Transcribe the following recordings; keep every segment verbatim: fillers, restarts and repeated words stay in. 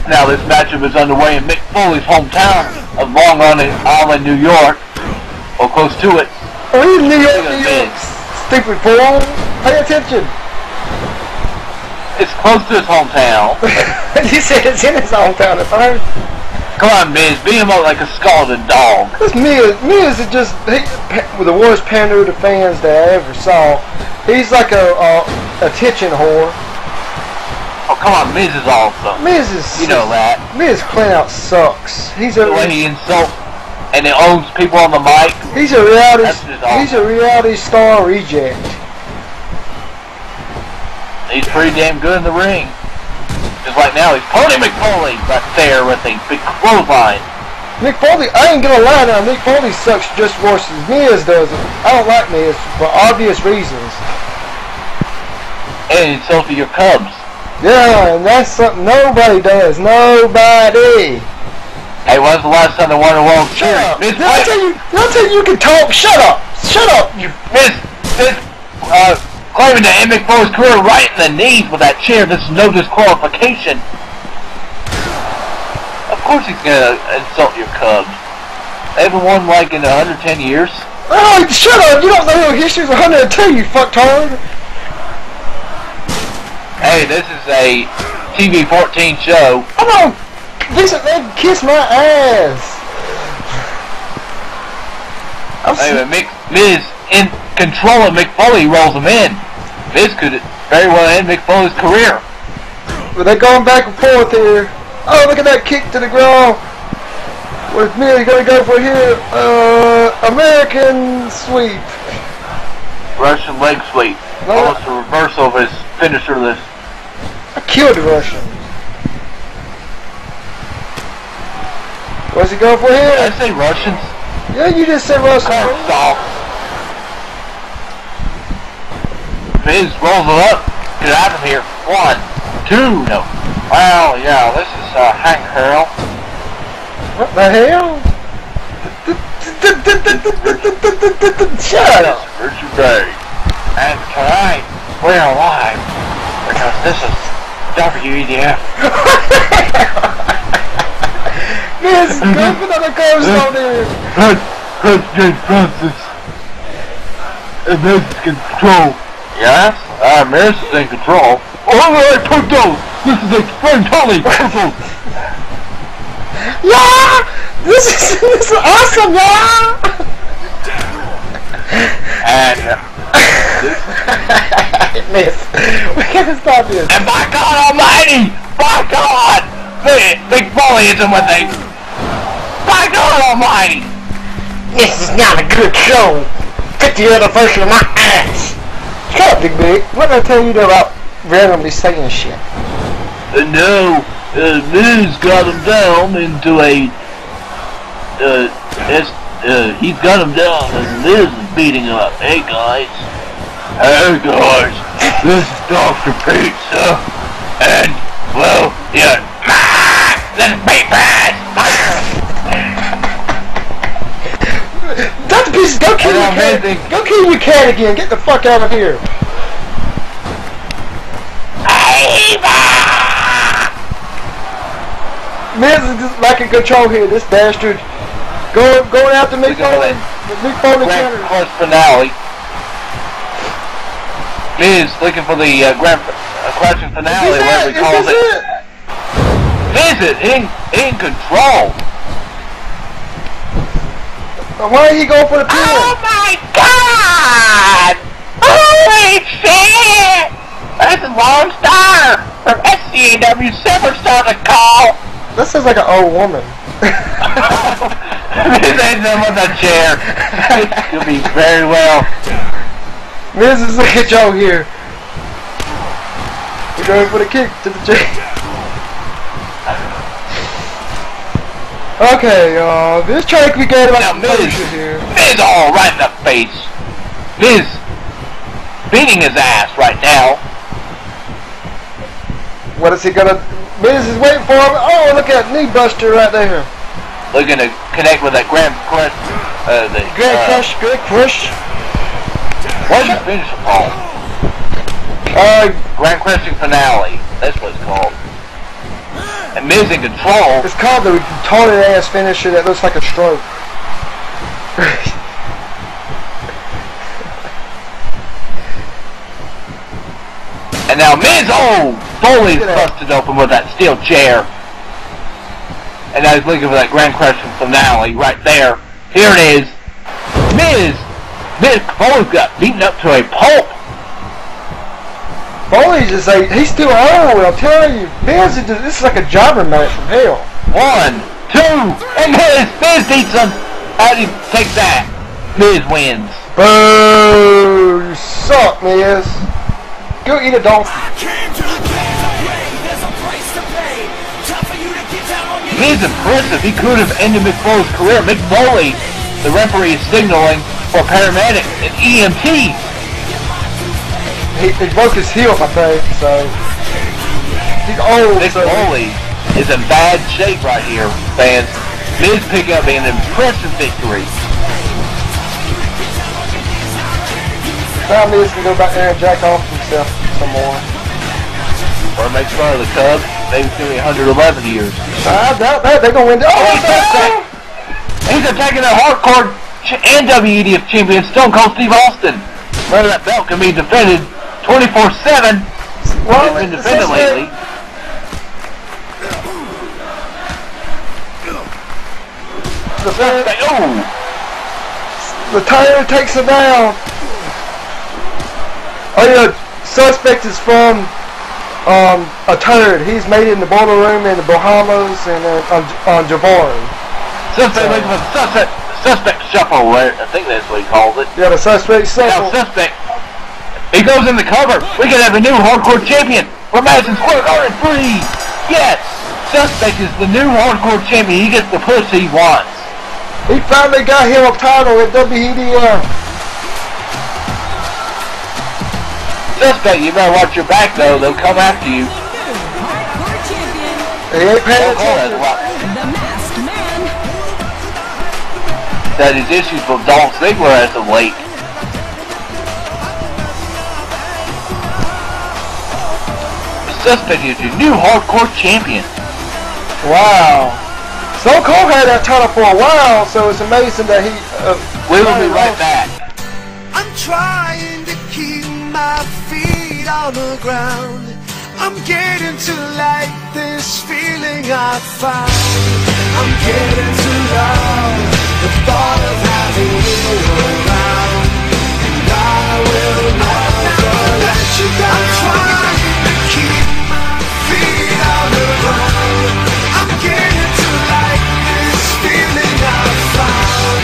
now this matchup is underway in Mick Foley's hometown of Long Island, New York, or close to it. Oh, he's New York, New York, stupid fool. Pay attention. It's close to his hometown. You said it's in his hometown at first. Come on, Miz, beat him up like a scalded dog. This Miz, Miz is just he, the worst pander to fans that I ever saw. He's like a, a attention whore. Oh, come on, Miz is awesome. Miz is, you know that. Miz clean out sucks. He's a the way he insults and he owns people on the mic. He's a reality. Awesome. He's a reality star reject. He's pretty damn good in the ring. Just like now, he's Pony Mick Foley right there with a big clothesline. Mick Foley, I ain't gonna lie now, Mick Foley sucks just worse than Miz does. I don't like Miz for obvious reasons. And insulting your Cubs. Yeah, and that's something nobody does. Nobody. Hey, when's the last time they won a World Shut Series? up. Did I tell you, did I tell you you can talk? Shut up. Shut up. You Miz, Miz, uh, claiming to end Mick Foley's career right in the knees with that chair. This is no disqualification. Of course he's gonna insult your Cubs. They haven't won like in one hundred ten years. Oh, shut up! You don't know history's one hundred two, you fucktard. Hey, this is a T V fourteen show. Come on, Vincent, man, kiss my ass. Anyway, Mick, Miz in control of Mick Foley rolls him in. Miz could very well end Mick Foley's career. But they're going back and forth here. Oh, look at that kick to the ground. Where's Miz gonna go for here? Uh, American sweep. Russian leg sweep. No. Almost a reversal of his finisher list. I killed the Russian. What's he going for here? Did I say Russians? Yeah, you just said Russian. Stop. Miz rolls it up. Get out of here. One, two, no. Well, yeah, this is uh, Hank Hurl. What the hell? Shut up. Richard Day. And tonight, we're alive because this is W E D F. Miz, go for another coastone here. That's James Francis. And Miz is in control. Yes? Uh, Miz is in control. Alright, Punto! This is explain totally purple! Yeah! This is, this is awesome, yeah! And, uh, Miz, we gotta stop this. and by God Almighty! By God! Big, Big Foley is in with a... By God Almighty! This is not a good show. Get the other version of my ass. Shut up, Big Big. What did I tell you about randomly saying shit? Uh, no, uh, Miz got him down into a... Uh, it's, uh, he's got him down and Miz is beating him up. Hey guys. Hey guys. This is Doctor Pizza. And, well, yeah. This is Pizza. Doctor Pieces, go kill your cat. Go kill your cat again. Get the fuck out of here. Miz is just like in control here. This bastard going going after Mick Foley. Mick Foley Grand Cross finale. Miz looking for the uh, Grand uh, Crashing finale, whatever he calls it. it. Miz is in in control. Why are you going for the pin? Oh my God! Holy shit! That's a Lone Star from S C A W Superstar to call. That sounds like an old woman. Miz ends him with a chair. Could be very well. Miz is looking at Joe here. We're going for the kick to the chair. Okay, uh, this trying to be good about now, the Miz, here. Miz all right in the face. Miz beating his ass right now. What is he gonna... Miz is waiting for him. Oh, look at knee buster right there. Looking to connect with that Grand Crush. Uh, the, Grand uh, Crush, Grand Crush. What's the finish called? Uh, Grand Crushing finale. That's what it's called. And Miz in control. It's called the retarded ass finisher that looks like a stroke. And now Miz, oh, Foley's busted open with that steel chair. And now he's looking for that Grand Crush finale right there. Here it is. Miz, Miz Foley's got beaten up to a pulp. Foley's just like, he's too old, I'm telling you. Miz, is just, this is like a jobber match from hell. One, two, and Miz, Miz beats him. How do you take that? Miz wins. Boo! You suck, Miz. Go eat a donkey. Miz impressive. He could have ended Mick Foley's career. Mick Foley, the referee, is signaling for paramedics and E M Ts. He, he broke his heel, I think, so he's old. Mick so Foley is in bad shape right here, fans. Miz picking up an impressive victory. Now Miz can go back there and jack off himself some more. Or make fun of the Cubs. Maybe it's going to be one hundred eleven years. I doubt that. They're going to win. Oh, he's, no! he's attacking the hardcore and W E D F Champion Stone Cold Steve Austin. Whether that belt can be defended twenty-four seven. Well, it's been defended lately. The, oh. the tire takes him down. Oh yeah, suspect is from um, a turd. He's made it in the boiler room in the Bahamas and uh, on, on Javon. Suspect looking for the suspect, suspect shuffle, I think that's what he calls it. Yeah, the suspect shuffle. Now suspect, he goes in the cover. We can have a new hardcore champion for Madison Square Garden three. Yes, suspect is the new hardcore champion. He gets the push he wants. He finally got him a title at W E D F. Suspect, you better watch your back though. They'll come after you. He ain't paying attention. The Masked Man. That is issues with Dolph Ziggler as of late. Suspect is your new hardcore champion. Wow. Stone Cold had that title for a while, so it's amazing that he. Uh, we will be right back. I'm trying to keep my feet on the ground. I'm getting to like this feeling I found. I'm getting to love the thought of having you around, and I will never let you down. I'm trying to keep my feet on the ground. I'm getting to like this feeling I found.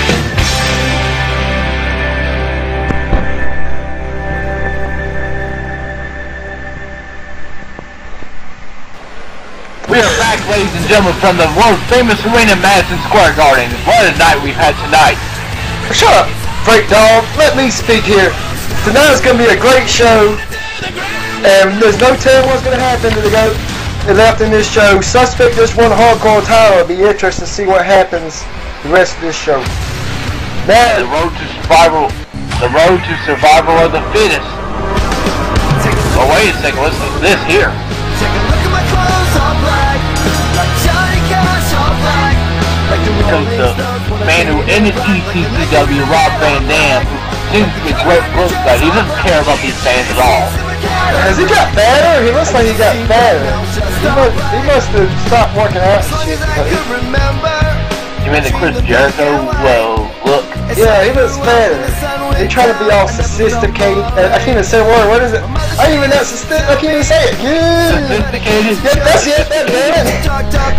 We are back, ladies and gentlemen, from the world famous arena in Madison Square Garden. What a night we've had tonight. Shut up, Freak Dog. Let me speak here. Tonight's going to be a great show, and there's no telling what's going to happen to the go left in this show. Suspect just won a hardcore title. It'll be interesting to see what happens the rest of this show. Now, the road to survival, the road to survival of the fittest. Oh, wait a second. Listen to this here. Take a look at my clothes, all black, like Johnny Cash, all black, like the Because the man who ended E C C W, Rob Van Dam, seems to be a great growth guy. He doesn't care about these fans at all. has he got better? He looks like he got better. He must, he must have stopped working out and shit. You mean the Chris Jericho well, look? Yeah, he looks better. They try to be all sophisticated. Uh, I can't even say a word. What is it? I ain't even that sophisticated. I can't even say it. Yeah. Sophisticated. Yeah, that's it. That's it.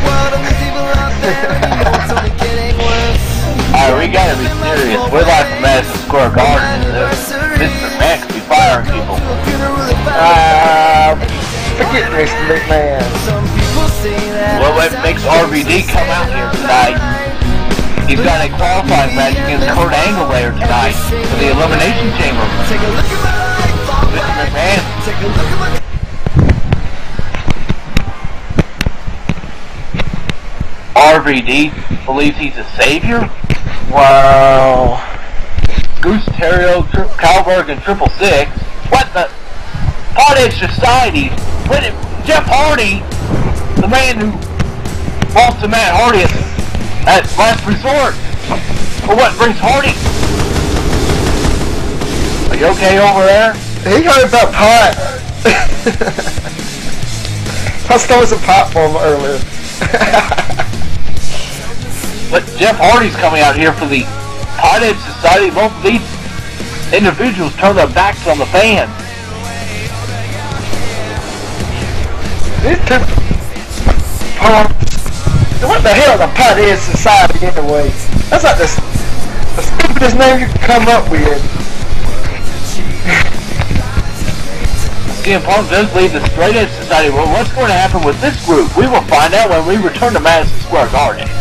Alright, we gotta be serious. We're like from Madison Square Garden. Mister Max be firing people. Uh, forget Mister McMahon. Well, what makes R V D come out here tonight? He's got a qualifying match against Kurt Angle later tonight for the Elimination Chamber. Mister McMahon. R V D believes he's a savior? Wow. Goose Terrio, Tri Calberg, and Triple Six. What the? Pothead Society? What it, Jeff Hardy, the man who falls to Matt Hardy at, at last resort. For what brings Hardy? Are you okay over there? He heard about pot. I stole some pot from him earlier. But Jeff Hardy's coming out here for the Pothead Society. Both of these individuals turn their backs on the fans. These two... What the hell is a Pothead Society anyway? That's like the, the stupidest name you can come up with. C M Punk does leave the Straight Edge Society. Well, what's going to happen with this group? We will find out when we return to Madison Square Garden.